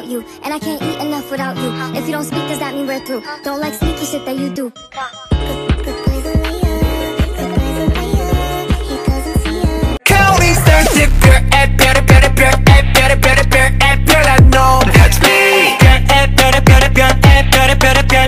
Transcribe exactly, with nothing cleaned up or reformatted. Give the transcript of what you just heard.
without you, and I can't eat enough without you. If you don't speak, does that mean we're through? Don't like sneaky shit that you do. Counting stars if you're at better, better, better, at better, better, better, at better, no, that's me. At better, better, better, at better, better, better.